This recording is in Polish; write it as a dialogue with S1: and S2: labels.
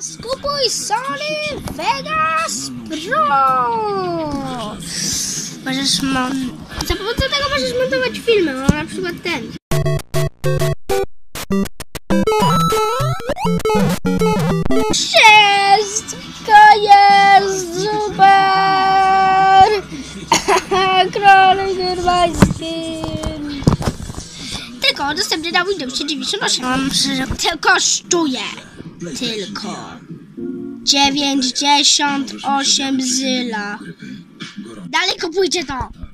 S1: Skupuj Sony Vegas Pro! Możesz za pomocą tego możesz montować filmy, no na przykład ten. Wszystko jest super! Królik Urbański! Tylko dostępny na Windowsie 98. To kosztuje tylko 98 zyla. Dalej kupujcie to!